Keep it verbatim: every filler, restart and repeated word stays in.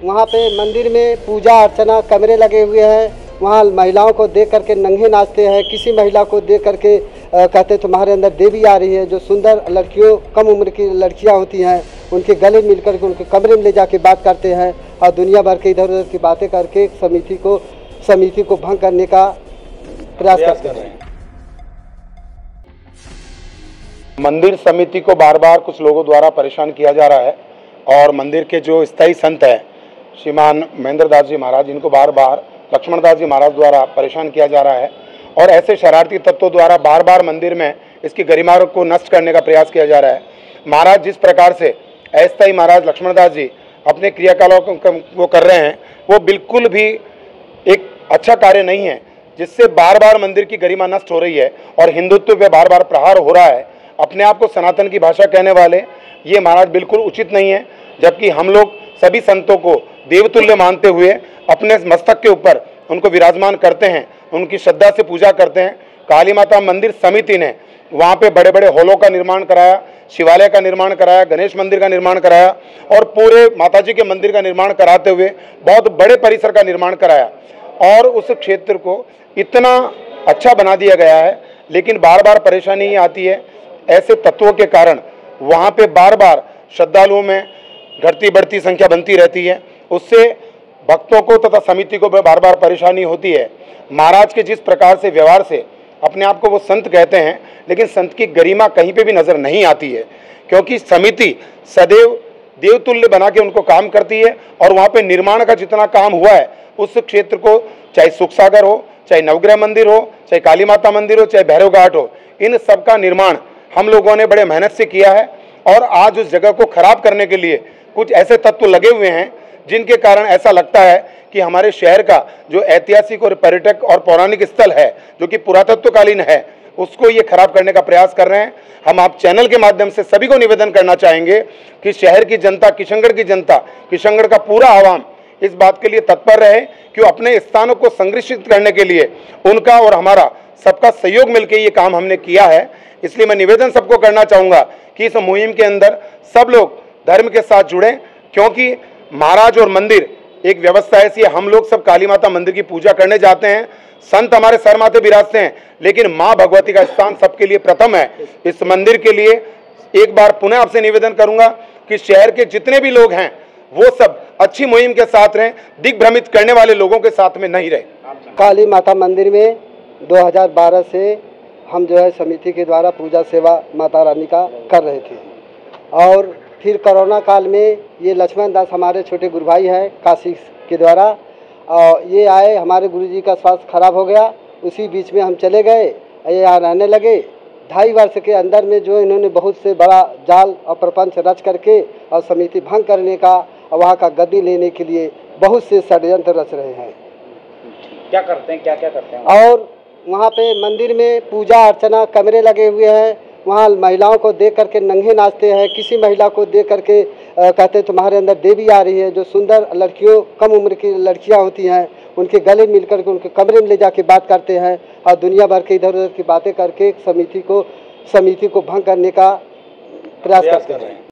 वहाँ पे मंदिर में पूजा अर्चना कैमरे लगे हुए हैं। वहाँ महिलाओं को देख करके नंगे नाचते हैं। किसी महिला को देख करके कहते तुम्हारे अंदर देवी आ रही है। जो सुंदर लड़कियों, कम उम्र की लड़कियाँ होती हैं, उनके गले मिल करके उनके कमरे में ले जाके बात करते हैं और दुनिया भर के इधर उधर की बातें करके समिति को समिति को भंग करने का प्रयास करते हैं। मंदिर समिति को बार बार कुछ लोगों द्वारा परेशान किया जा रहा है और मंदिर के जो स्थायी संत हैं श्रीमान महेंद्र दास जी महाराज, इनको बार बार लक्ष्मण दास जी महाराज द्वारा परेशान किया जा रहा है और ऐसे शरारती तत्वों द्वारा बार बार मंदिर में इसकी गरिमा को नष्ट करने का प्रयास किया जा रहा है। महाराज जिस प्रकार से अस्थायी महाराज लक्ष्मण दास जी अपने क्रियाकलापों को कर रहे हैं, वो बिल्कुल भी एक अच्छा कार्य नहीं है, जिससे बार बार मंदिर की गरिमा नष्ट हो रही है और हिंदुत्व पे बार बार प्रहार हो रहा है। अपने आप को सनातन की भाषा कहने वाले ये महाराज बिल्कुल उचित नहीं है, जबकि हम लोग सभी संतों को देवतुल्य मानते हुए अपने मस्तक के ऊपर उनको विराजमान करते हैं, उनकी श्रद्धा से पूजा करते हैं। काली माता मंदिर समिति ने वहाँ पे बड़े बड़े हॉलों का निर्माण कराया, शिवालय का निर्माण कराया, गणेश मंदिर का निर्माण कराया और पूरे माताजी के मंदिर का निर्माण कराते हुए बहुत बड़े परिसर का निर्माण कराया और उस क्षेत्र को इतना अच्छा बना दिया गया है। लेकिन बार बार परेशानी आती है, ऐसे तत्वों के कारण वहाँ पे बार बार श्रद्धालुओं में घटती बढ़ती संख्या बनती रहती है। उससे भक्तों को तथा समिति को बार बार परेशानी होती है। महाराज के जिस प्रकार से व्यवहार से अपने आप को वो संत कहते हैं, लेकिन संत की गरिमा कहीं पे भी नज़र नहीं आती है, क्योंकि समिति सदैव देवतुल्य बना के उनको काम करती है और वहाँ पे निर्माण का जितना काम हुआ है उस क्षेत्र को, चाहे सुख सागर हो, चाहे नवग्रह मंदिर हो, चाहे काली माता मंदिर हो, चाहे भैरव घाट हो, इन सब का निर्माण हम लोगों ने बड़े मेहनत से किया है। और आज उस जगह को खराब करने के लिए कुछ ऐसे तत्व लगे हुए हैं जिनके कारण ऐसा लगता है कि हमारे शहर का जो ऐतिहासिक और पर्यटक और पौराणिक स्थल है, जो कि पुरातत्वकालीन है, उसको ये खराब करने का प्रयास कर रहे हैं। हम आप चैनल के माध्यम से सभी को निवेदन करना चाहेंगे कि शहर की जनता, किशनगढ़ की जनता, किशनगढ़ का पूरा आवाम इस बात के लिए तत्पर रहे कि अपने स्थानों को संरक्षित करने के लिए उनका और हमारा सबका सहयोग मिलकर ये काम हमने किया है। इसलिए मैं निवेदन सबको करना चाहूँगा कि इस मुहिम के अंदर सब लोग धर्म के साथ जुड़ें, क्योंकि महाराज और मंदिर एक व्यवस्था ऐसी है। हम लोग सब काली माता मंदिर की पूजा करने जाते हैं, संत हमारे सर माथे विराजते हैं, लेकिन माँ भगवती का स्थान सबके लिए प्रथम है। इस मंदिर के लिए एक बार पुनः आपसे निवेदन करूंगा कि शहर के जितने भी लोग हैं वो सब अच्छी मुहिम के साथ रहें, दिग्भ्रमित करने वाले लोगों के साथ में नहीं रहे। काली माता मंदिर में दो हज़ार बारह से हम जो है समिति के द्वारा पूजा सेवा माता रानी का कर रहे थे और फिर कोरोना काल में ये लक्ष्मण दास हमारे छोटे गुरु भाई हैं काशी के द्वारा, और ये आए, हमारे गुरुजी का स्वास्थ्य खराब हो गया। उसी बीच में हम चले गए, ये यहाँ रहने लगे। ढाई वर्ष के अंदर में जो इन्होंने बहुत से बड़ा जाल और प्रपंच रच करके और समिति भंग करने का और वहाँ का गद्दी लेने के लिए बहुत से षड्यंत्र रच रहे हैं। क्या करते हैं क्या क्या करते हैं? और वहाँ पे मंदिर में पूजा अर्चना कैमरे लगे हुए हैं। वहाँ महिलाओं को देख करके नंगे नाचते हैं। किसी महिला को देख करके कहते तुम्हारे अंदर देवी आ रही है। जो सुंदर लड़कियों, कम उम्र की लड़कियाँ होती हैं, उनके गले मिल करके उनके कमरे में ले जाके बात करते हैं और दुनिया भर के इधर उधर की बातें करके समिति को समिति को भंग करने का प्रयास करते हैं।